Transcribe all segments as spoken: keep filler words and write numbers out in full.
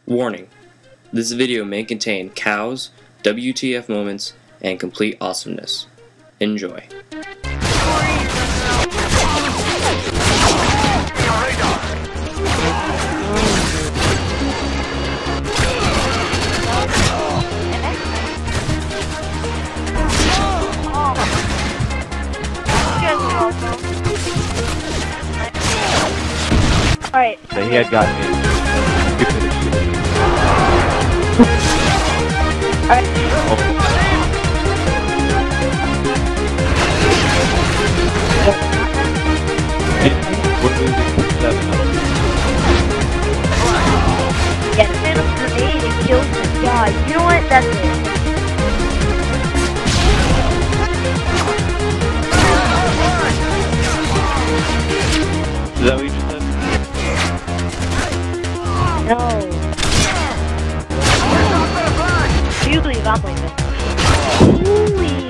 Warning: this video may contain cows, W T F moments, and complete awesomeness. Enjoy. Alright. So he had gotten me. Alright. We're losing seven up. Get a man of grenade and kill this guy. You know what? That's it. Is that what you just said? No. Usually if I'm playing this. Holy.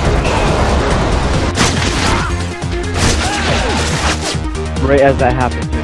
Right as that happens.